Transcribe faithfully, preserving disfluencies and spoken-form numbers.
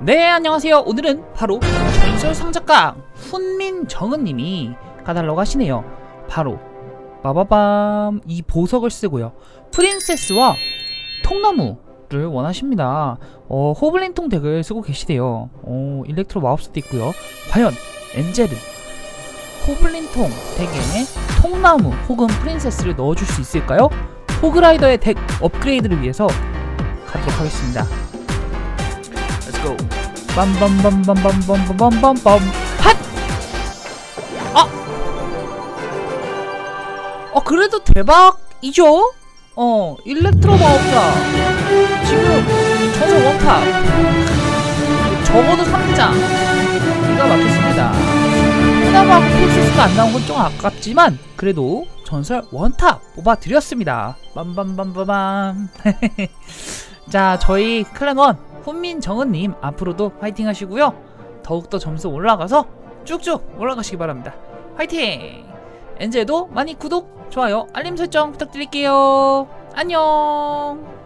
네, 안녕하세요. 오늘은 바로 전설상작가 훈민정은님이 까달라고 하시네요. 바로 빠바밤 이 보석을 쓰고요, 프린세스와 통나무를 원하십니다. 어, 호블린통 덱을 쓰고 계시대요. 어, 일렉트로 마법사도 있고요. 과연 엔젤은 호블린통 덱에 통나무 혹은 프린세스를 넣어줄 수 있을까요? 호그라이더의 덱 업그레이드를 위해서 가도록 하겠습니다. Let's go. 빰빰빰빰빰빰빰빰빰 핫! 아! 어, 그래도 대박이죠? 어, 일렉트로 마법사 지금 전설 원탑 적어도 삼 장 기가 막혔습니다. 그나마 프린세스가 안 나온 건 좀 아깝지만 그래도 전설 원탑 뽑아드렸습니다. 빰빰빰빰빰 자, 저희 클랜원 훈민정은님 앞으로도 화이팅 하시고요, 더욱더 점수 올라가서 쭉쭉 올라가시기 바랍니다. 화이팅! 엔젤도 많이 구독, 좋아요, 알림 설정 부탁드릴게요. 안녕.